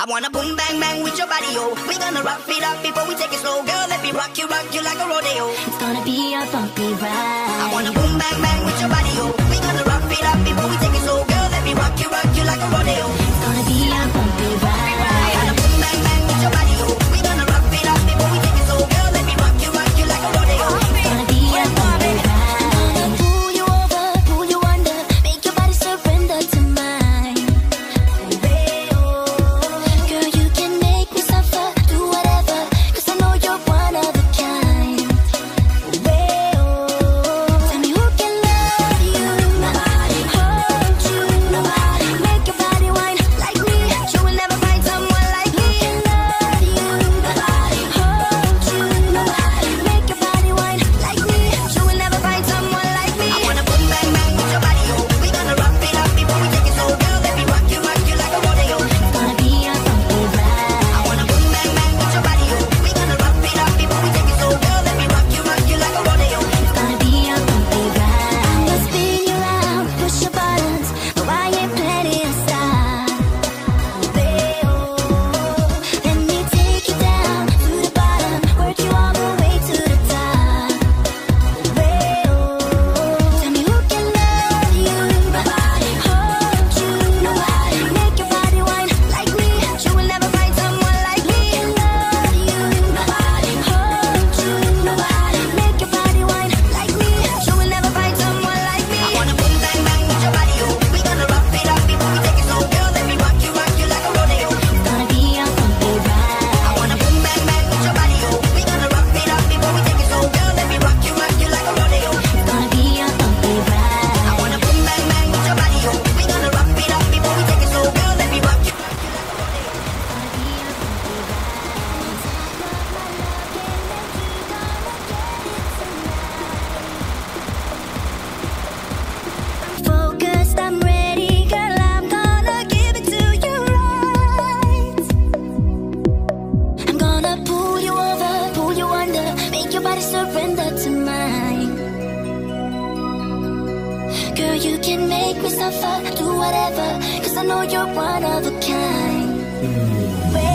wanna boom bang bang with your body, yo. We gonna rock it up before we take it slow, girl. Let me rock you like a rodeo. It's gonna be a bumpy ride. I wanna boom bang bang with your body, yo. We gonna rock it up before we take it slow, girl. Let me rock you like a rodeo. It's gonna be a bumpy ride. I wanna boom bang bang with your body, yo. We gonna rock it up before we take it slow, girl. Let me rock you like a rodeo. It's gonna be a bumpy ride. Pull you over, pull you under, make your body surrender to mine. Girl, you can make me suffer, do whatever, 'cause I know you're one of a kind. Tell me who can love you, nobody, hold you, nobody, make your body whine like me. You will never find someone like me. Who can love you, nobody, hold you, nobody, make your body whine like me. You will never find someone like me. I wanna boom bang bang with your body, yo. We gonna rock it up before we take it slow, girl. Let me rock you like a rodeo. It's gonna be a bumpy ride. I wanna boom bang bang with your body, yo. We gonna rock it up before we take it slow, girl. Let me rock you like a rodeo. It's gonna be a bumpy ride. I'ma spin you around, push your buttons, but I ain't plenty inside. Let me take you down to the bottom, work you all the way to the top. Tell me who can love you, nobody, hold you, nobody, make your body whine like me. You will never find someone like me. Love you, nobody, hold you, nobody, make your body whine like me. You will never find someone like me. I wanna boom bang bang with your body, yo. We gonna rock it up before we take it slow, girl. Let me rock you like a rodeo. It's gonna be a bumpy ride. I wanna boom bang bang with your body, yo. We gonna rock it up before we take it slow, girl. Let me rock you like a rodeo. It's gonna be a bumpy ride. I wanna boom bang bang with your body, yo. We gonna rock it up before we take it slow, girl. Let me rock you. Focused, I'm ready, girl, I'm gonna give it to you right. I'm gonna pull you over, pull you under, make your body surrender to mine. Girl, you can make me suffer, do whatever, 'cause I know you're one of a kind.